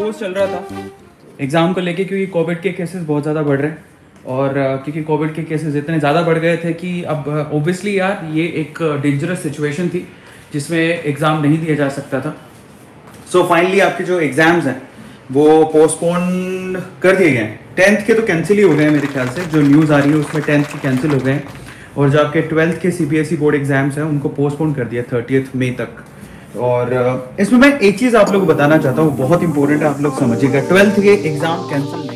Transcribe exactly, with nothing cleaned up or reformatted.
रोज़ चल रहा था एग्ज़ाम को लेके, क्योंकि कोविड के केसेस बहुत ज़्यादा बढ़ रहे हैं और क्योंकि कोविड के केसेस इतने ज़्यादा बढ़ गए थे कि अब ओबियसली यार ये एक डेंजरस सिचुएशन थी जिसमें एग्ज़ाम नहीं दिया जा सकता था। सो so, फाइनली आपके जो एग्ज़ाम्स हैं वो पोस्टपोन कर दिए गए हैं। टेंथ के तो कैंसिल ही हो गए हैं मेरे ख्याल से, जो न्यूज़ आ रही है उसमें टेंथ के कैंसिल हो गए हैं, और जो आपके ट्वेल्थ के सीबीएसई बोर्ड एग्ज़ाम्स हैं उनको पोस्टपोन कर दिया थर्टियथ मई तक। और इसमें मैं एक चीज़ आप लोग को बताना चाहता हूँ, बहुत इंपॉर्टेंट है, आप लोग समझिएगा। ट्वेल्थ के एग्ज़ाम कैंसिल